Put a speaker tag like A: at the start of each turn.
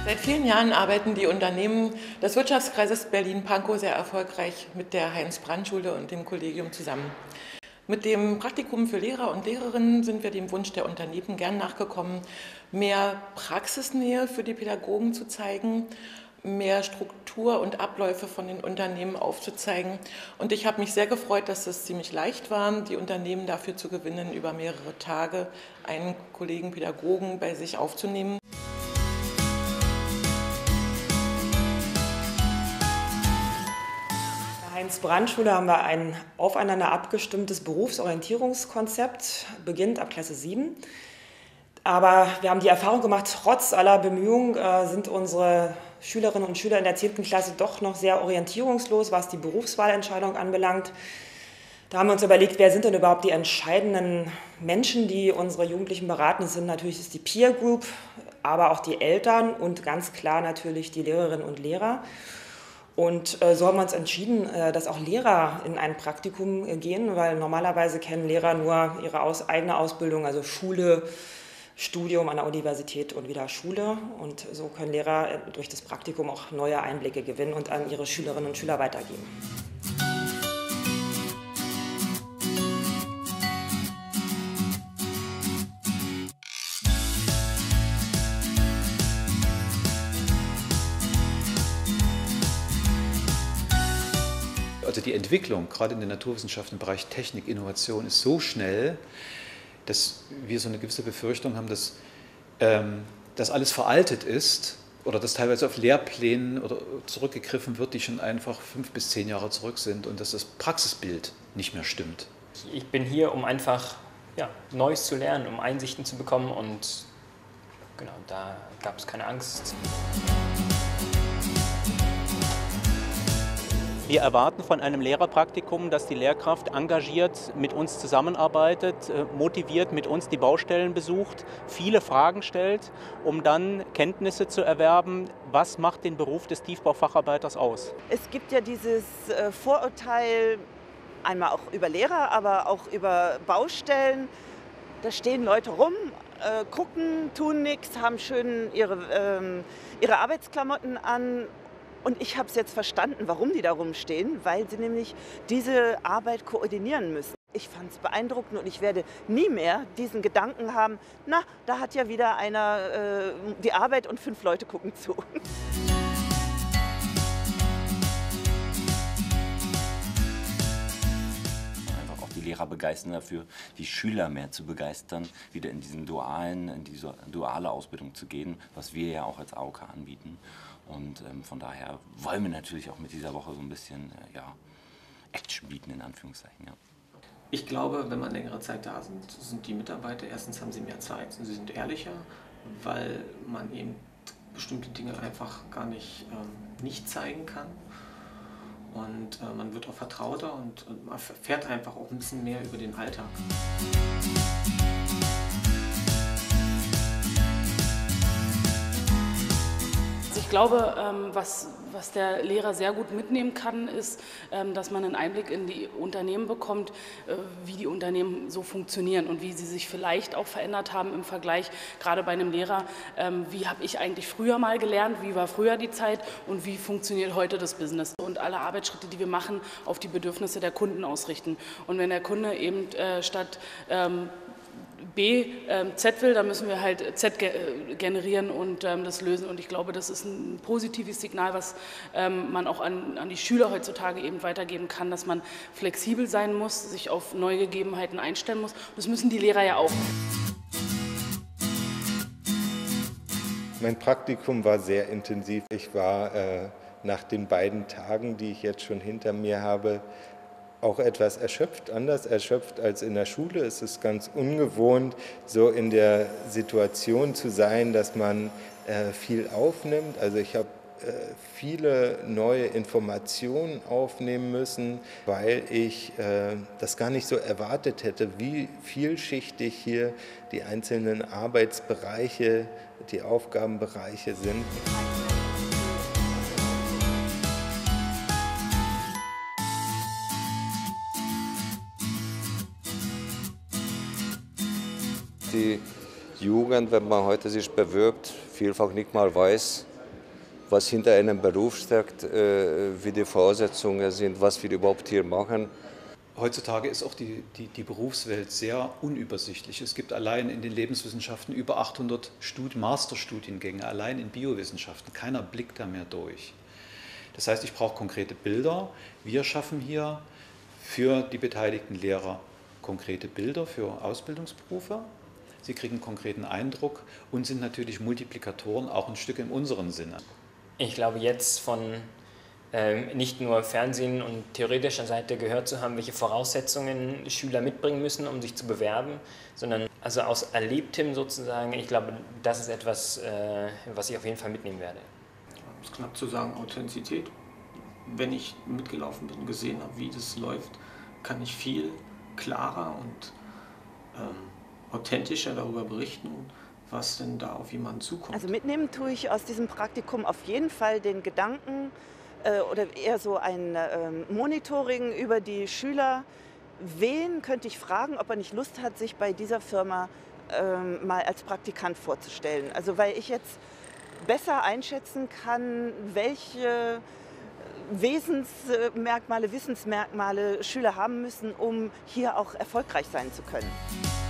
A: Seit vielen Jahren arbeiten die Unternehmen des Wirtschaftskreises Berlin-Pankow sehr erfolgreich mit der Heinz-Brandt-Schule und dem Kollegium zusammen. Mit dem Praktikum für Lehrer und Lehrerinnen sind wir dem Wunsch der Unternehmen gern nachgekommen, mehr Praxisnähe für die Pädagogen zu zeigen, mehr Struktur und Abläufe von den Unternehmen aufzuzeigen. Und ich habe mich sehr gefreut, dass es ziemlich leicht war, die Unternehmen dafür zu gewinnen, über mehrere Tage einen Kollegen Pädagogen bei sich aufzunehmen.
B: Heinz-Brandt-Schule haben wir ein aufeinander abgestimmtes Berufsorientierungskonzept, beginnt ab Klasse 7. Aber wir haben die Erfahrung gemacht, trotz aller Bemühungen sind unsere Schülerinnen und Schüler in der 10. Klasse doch noch sehr orientierungslos, was die Berufswahlentscheidung anbelangt. Da haben wir uns überlegt, wer sind denn überhaupt die entscheidenden Menschen, die unsere Jugendlichen beraten. Das sind natürlich die Peer Group, aber auch die Eltern und ganz klar natürlich die Lehrerinnen und Lehrer. Und so haben wir uns entschieden, dass auch Lehrer in ein Praktikum gehen, weil normalerweise kennen Lehrer nur ihre eigene Ausbildung, also Schule, Studium an der Universität und wieder Schule. Und so können Lehrer durch das Praktikum auch neue Einblicke gewinnen und an ihre Schülerinnen und Schüler weitergeben.
C: Also die Entwicklung, gerade in den Naturwissenschaften im Bereich Technik, Innovation, ist so schnell, dass wir so eine gewisse Befürchtung haben, dass das alles veraltet ist oder dass teilweise auf Lehrplänen oder zurückgegriffen wird, die schon einfach 5 bis 10 Jahre zurück sind und dass das Praxisbild nicht mehr stimmt.
D: Ich bin hier, um einfach Neues zu lernen, um Einsichten zu bekommen und genau, da gab es keine Angst.
E: Wir erwarten von einem Lehrerpraktikum, dass die Lehrkraft engagiert mit uns zusammenarbeitet, motiviert mit uns die Baustellen besucht, viele Fragen stellt, um dann Kenntnisse zu erwerben, was macht den Beruf des Tiefbaufacharbeiters aus.
F: Es gibt ja dieses Vorurteil, einmal auch über Lehrer, aber auch über Baustellen. Da stehen Leute rum, gucken, tun nichts, haben schön ihre Arbeitsklamotten an. Und ich habe es jetzt verstanden, warum die da rumstehen, weil sie nämlich diese Arbeit koordinieren müssen. Ich fand es beeindruckend und ich werde nie mehr diesen Gedanken haben, na, da hat ja wieder einer die Arbeit und 5 Leute gucken zu.
G: Einfach auch die Lehrer begeistern dafür, die Schüler mehr zu begeistern, wieder in diese duale Ausbildung zu gehen, was wir ja auch als AOK anbieten. Und von daher wollen wir natürlich auch mit dieser Woche so ein bisschen Action bieten, in Anführungszeichen. Ja.
H: Ich glaube, wenn man längere Zeit da sind die Mitarbeiter, erstens haben sie mehr Zeit, sie sind ehrlicher, weil man eben bestimmte Dinge einfach gar nicht zeigen kann. Und man wird auch vertrauter und man erfährt einfach auch ein bisschen mehr über den Alltag.
I: Ich glaube, was der Lehrer sehr gut mitnehmen kann, ist, dass man einen Einblick in die Unternehmen bekommt, wie die Unternehmen so funktionieren und wie sie sich vielleicht auch verändert haben im Vergleich, gerade bei einem Lehrer, wie habe ich eigentlich früher mal gelernt, wie war früher die Zeit und wie funktioniert heute das Business. Und alle Arbeitsschritte, die wir machen, auf die Bedürfnisse der Kunden ausrichten. Und wenn der Kunde eben statt B, Z will, dann müssen wir halt Z generieren und das lösen. Und ich glaube, das ist ein positives Signal, was man auch an die Schüler heutzutage eben weitergeben kann, dass man flexibel sein muss, sich auf neue Gegebenheiten einstellen muss. Das müssen die Lehrer ja auch.
J: Mein Praktikum war sehr intensiv. Ich war nach den beiden Tagen, die ich jetzt schon hinter mir habe, auch etwas erschöpft, anders erschöpft als in der Schule. Es ist ganz ungewohnt, so in der Situation zu sein, dass man viel aufnimmt. Also ich habe viele neue Informationen aufnehmen müssen, weil ich das gar nicht so erwartet hätte, wie vielschichtig hier die einzelnen Arbeitsbereiche, die Aufgabenbereiche sind.
K: Die Jugend, wenn man heute sich bewirbt, vielfach nicht mal weiß, was hinter einem Beruf steckt, wie die Voraussetzungen sind, was wir überhaupt hier machen.
C: Heutzutage ist auch die Berufswelt sehr unübersichtlich. Es gibt allein in den Lebenswissenschaften über 800 Masterstudiengänge, allein in Biowissenschaften. Keiner blickt da mehr durch. Das heißt, ich brauche konkrete Bilder. Wir schaffen hier für die beteiligten Lehrer konkrete Bilder für Ausbildungsberufe. Sie kriegen einen konkreten Eindruck und sind natürlich Multiplikatoren auch ein Stück in unserem Sinne.
D: Ich glaube, jetzt von nicht nur Fernsehen und theoretischer Seite gehört zu haben, welche Voraussetzungen Schüler mitbringen müssen, um sich zu bewerben, sondern also aus Erlebtem sozusagen, ich glaube, das ist etwas, was ich auf jeden Fall mitnehmen werde.
H: Um es knapp zu sagen, Authentizität. Wenn ich mitgelaufen bin und gesehen habe, wie das läuft, kann ich viel klarer und authentischer darüber berichten, was denn da auf jemanden zukommt.
F: Also mitnehmen tue ich aus diesem Praktikum auf jeden Fall den Gedanken oder eher so ein Monitoring über die Schüler. Wen könnte ich fragen, ob er nicht Lust hat, sich bei dieser Firma mal als Praktikant vorzustellen? Also weil ich jetzt besser einschätzen kann, welche Wissensmerkmale Schüler haben müssen, um hier auch erfolgreich sein zu können.